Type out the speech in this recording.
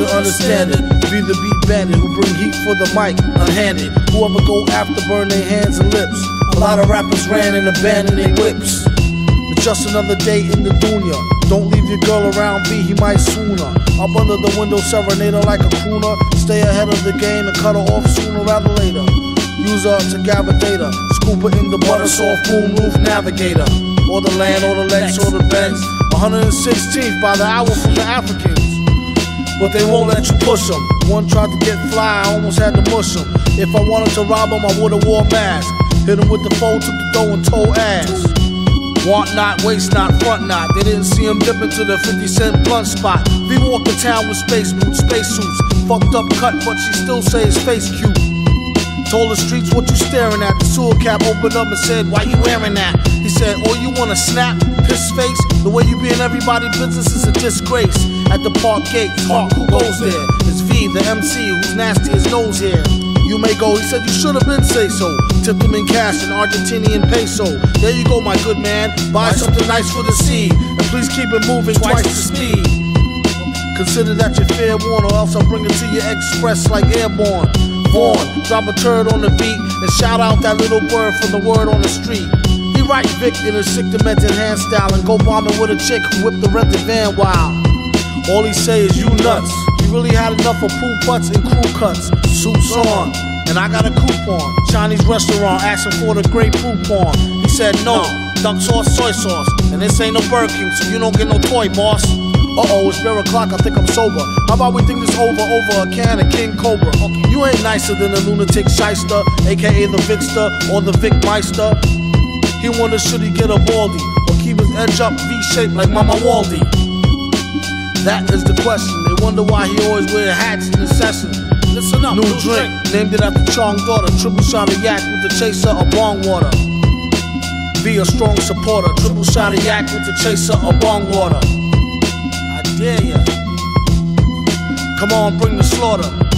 understand it. Be the beat bandit who bring heat for the mic, unhanded. Whoever go after burn their hands and lips. A lot of rappers ran and abandoned their whips. It's just another day in the dunya. Don't leave your girl around B, he might sooner. Up under the window, serenade her like a crooner. Stay ahead of the game and cut her off sooner rather later. Use her to gravitate her. Scoop her in the butter soft boom roof navigator. Or the land, or the Lex, or the Benz. 116th by the hour from the Africans. But they won't let you push them. One tried to get fly, I almost had to mush him. If I wanted to rob him, I would've wore a mask. Hit him with the fold, took the dough and told ass. Want not, waste not, front not. They didn't see him dip into the 50-cent blunt spot. V walked the town with space boots, space suits. Fucked up cut, but she still say his face cute. Told the streets what you staring at. The sewer cap opened up and said, why you wearing that? He said, oh, you wanna snap? Piss face? The way you be in everybody's business is a disgrace. At the park gate, Hawk, who goes there? It's V, the MC, who's nasty as nose hair. You may go, he said you should have been say so. Tipped him in cash in Argentinian peso. There you go, my good man. Buy something nice for the seed. And please keep it moving twice the speed. Consider that you're fair warned, or else I'll bring it to you express like airborne. Vaughn, drop a turd on the beat and shout out that little word from the word on the street. He write Vic in a sick demented hand style and go bombing with a chick who whipped the rented van wild. All he say is you nuts. You really had enough of pool putts and crew cuts. Suits on, and I got a coupon. Chinese restaurant asking for the great poupon. He said no, duck sauce, soy sauce. And this ain't no Burger King, so you don't get no toy, boss. Uh-oh, it's bare o'clock, I think I'm sober. How about we think this over a can of King Cobra? Okay. You ain't nicer than the lunatic shyster, aka the Vicster or the Vic Meister. He wonders should he get a baldy or keep his edge up V-shaped like Mama Waldy. That is the question. They wonder why he always wear hats in the session. Listen up, new drink, named it after Chong daughter. Triple shot of yak with the chaser of bong water. Be a strong supporter. Triple shot of yak with the chaser of bong water. I dare ya. Come on, bring the slaughter.